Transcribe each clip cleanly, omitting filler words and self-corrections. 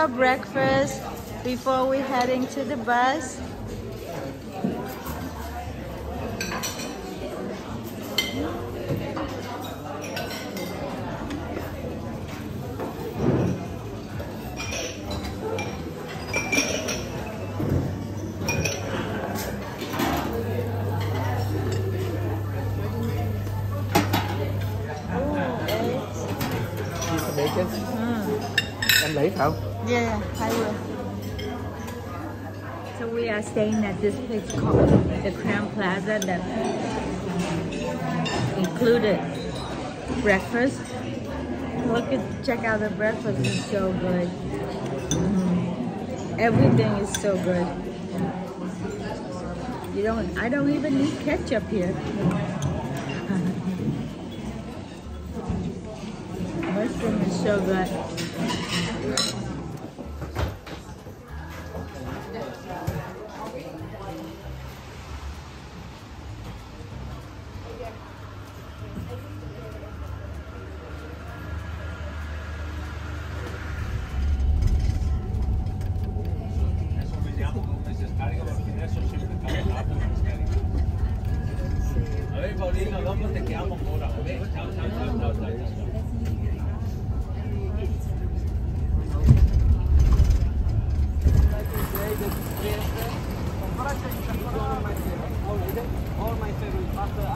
our breakfast before we're heading to the bus. Bacon. Em lấy phải không? Yeah, I will. So we are staying at this place called the Crown Plaza that included breakfast. Check out the breakfast, it's so good. Everything is so good. I don't even need ketchup here. Mushroom is so good. A ver, Paulina, ¿dónde te quedamos ahora? A ver, chao, chao, chao, chao, chao. All my favorite pasta.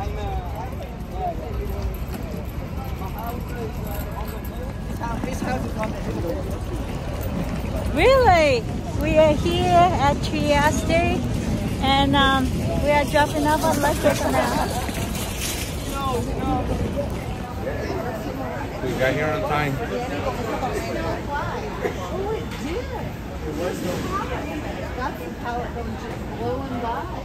This house is on the hill. Really? We are here at Trieste and we are dropping off on Leclerc now. We got here on time. That's how it comes just blowing by.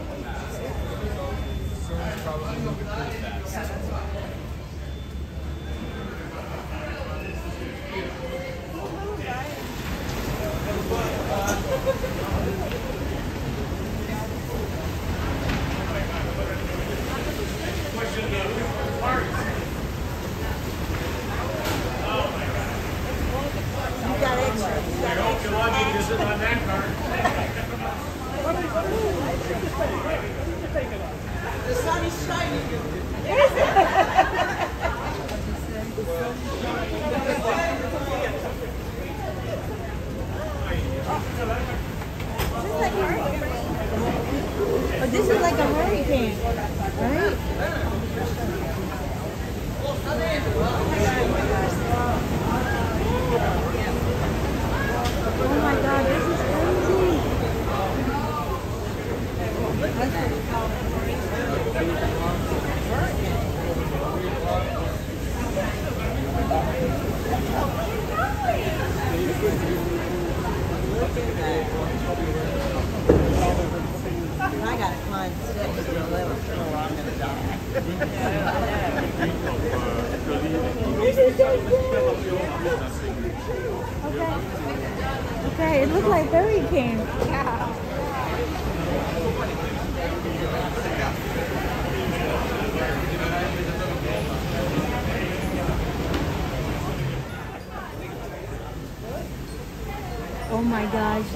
The sun is shining. But this is like a hurricane, right? Oh my God, this is crazy. Look at that. I gotta climb steps to the level or I'm gonna die. Okay, it looks like hurricane. Yeah. Oh my gosh.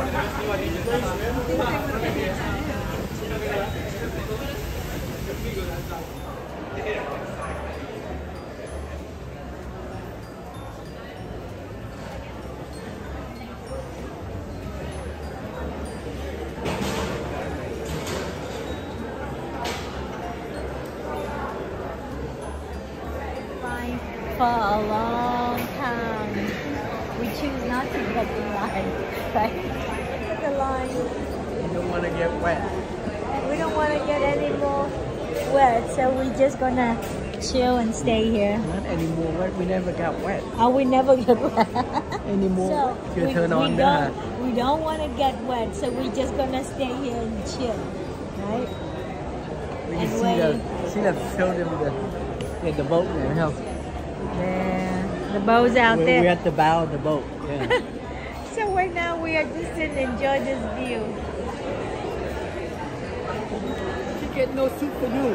For a long time, we choose not to get the line, right? Look at the line. You don't want to get wet. We don't want to get any more wet, so we're just gonna chill and stay here. Not anymore wet. We never got wet. Oh, we never get wet. Anymore. So You turn on that. We don't want to get wet, so we're just gonna stay here and chill, right? We can see the show them the boat now. Yeah, the boat's out there. We're at the bow of the boat. Yeah. So right now we are just sitting and enjoy this view. She get no soup for you.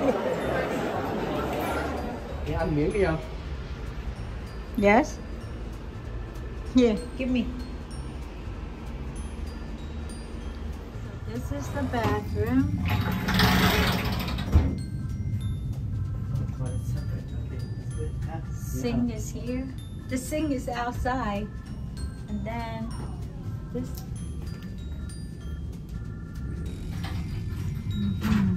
Nghe ăn miếng đi không? Yes? Here, give me. This is the bathroom. Sink is here. The sink is outside. And then this.